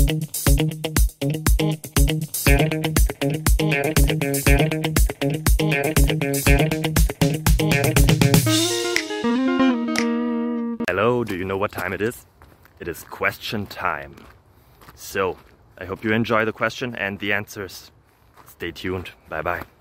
Hello, do you know what time it is? It is question time. So, I hope you enjoy the question and the answers. Stay tuned. Bye bye.